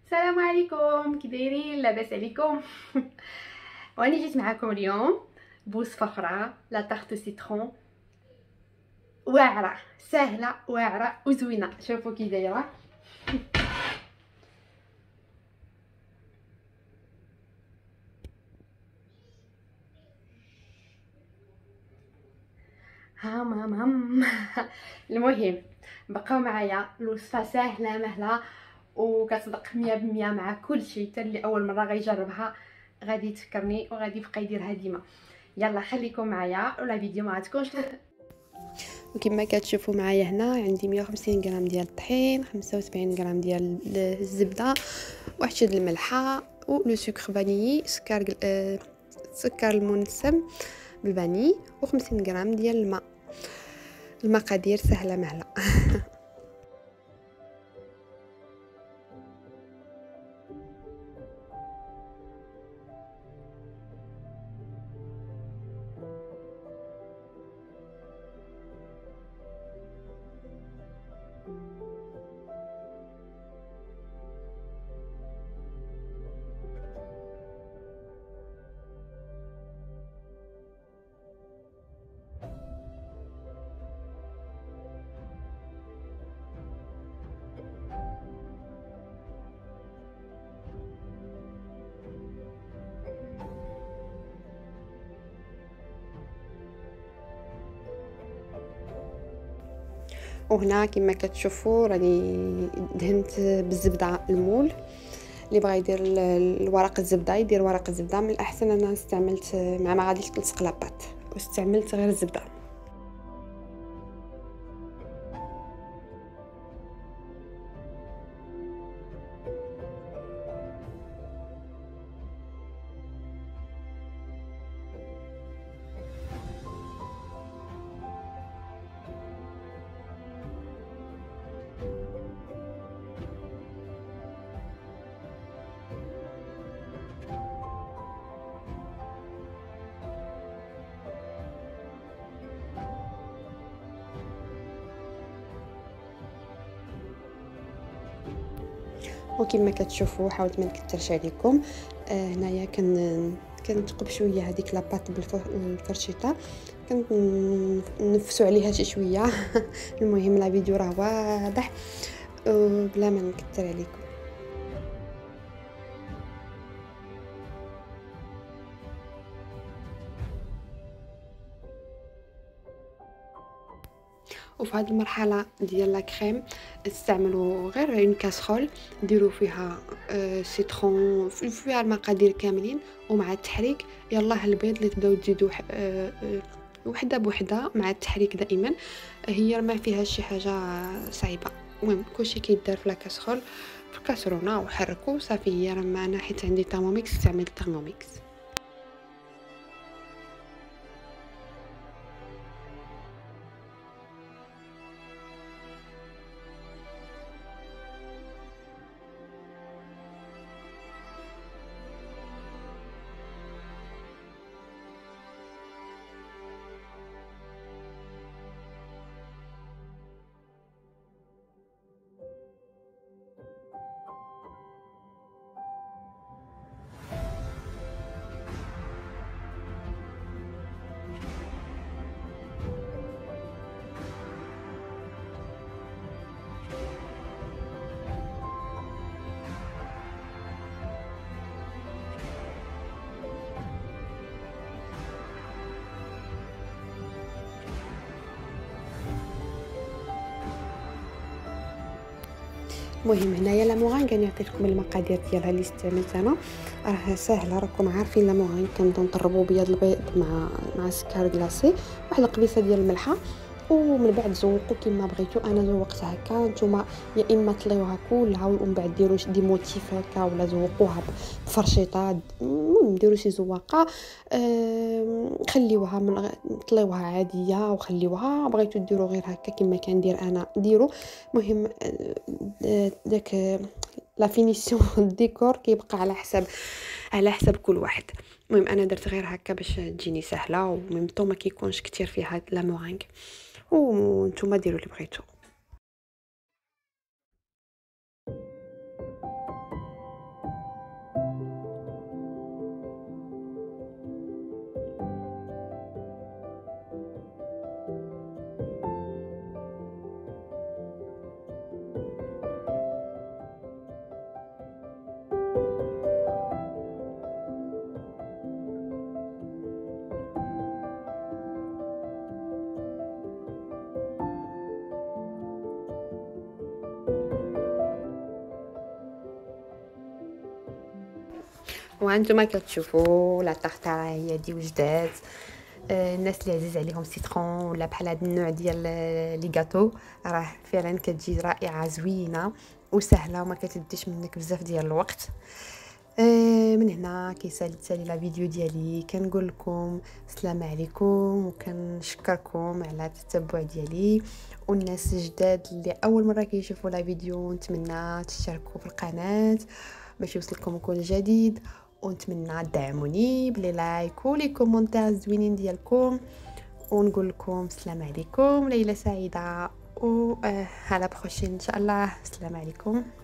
السلام عليكم، كي دايرين؟ لاباس عليكم؟ واني جيت معكم اليوم بوصفه اخرى لا تارت سيترون، واعره سهله واعره وزوينه. شوفوا كي دايره. هم المهم بقاو معايا، الوصفه سهله مهله وكتصدق 100% مع كل شيء. حتى اللي اول مره غيجربها غادي يتفكرني وغادي يبقى يديرها ديما. يلا خليكم معايا ولا فيديو ما تكونش. وكما كتشوفوا معايا هنا عندي 150 غرام ديال الطحين، 75 غرام ديال الزبده، واحد شد الملحه ولو سكر فانيي، سكر المنسم بالفاني، و50 غرام ديال الماء. المقادير سهله مهله. وهنا كما كتشوفوا راني دهنت بالزبده المول. اللي بغى يدير الورق الزبده يدير ورق الزبده، من الاحسن انا استعملت مع ما غاديش تلصق لاباط واستعملت غير الزبده. وكما كتشوفوا حاولت ما نكثرش عليكم. هنايا كنثقب شويه هذيك لاباط بالفرشيطه، كنفسوا عليها شي شويه. المهم لا فيديو راه واضح بلا ما نكثر عليكم. وفي هذه المرحله ديال لا كريم استعملوا غير اون كاسرول، ديروا فيها سيترون، فيها المقادير كاملين، ومع التحريك يلا البيض اللي تبداو تزيدوا وحده بوحده مع التحريك دائما. هي ما فيها شي حاجه صعيبه. المهم كلشي كيدار في لا كاسرول في الكاسرونه وحركوا صافي. هي راه معنا حيت عندي ترموميكس استعملت ترموميكس. المهم هنايا لا موغان كان عطيت لكم المقادير ديالها اللي استعملت انا، راه ساهله راكم عارفين. لا موغان كنبداو نطربوا بيض البيض مع سكر كلاصي، واحد القبيصه ديال الملحه، ومن بعد زوقوا كما بغيتو. انا زوقت هكا، نتوما يا اما طليوها كلها ومن بعد ديروا دي موتيف هكا، ولا زوقوها بفرشيطه. المهم ديروا شي زواقه، خليوها من طليوها عاديه وخليوها. بغيتو ديروا غير هكا كما كندير انا ديروا. المهم داك لا فينيسيون الديكور كيبقى على حسب كل واحد. المهم انا درت غير هكا باش تجيني سهله، وميمطو ما كيكونش كتير فيها لا موغانغ. وانتم ديروا اللي بغيتو. وهانتوما كتشوفوا لا طاحطه راه هي دي وجدات. الناس اللي عزيز عليهم سيترون ولا بحال هذا النوع ديال لي غاتو راه فعلا كتجي رائعه زوينه وسهله وما كتديش منك بزاف ديال الوقت. من هنا كيسالي لا فيديو ديالي، كنقول لكم السلام عليكم وكنشكركم على التتبع ديالي. والناس الجداد اللي اول مره كيشوفوا لا فيديو نتمنى تشتركوا في القناه باش يوصلكم كل جديد، ونتمنى تدعموني بلي لايك ولي كومونتير زوينين ديالكم. ونقول لكم السلام عليكم، ليله سعيده و على بروشين ان شاء الله. السلام عليكم.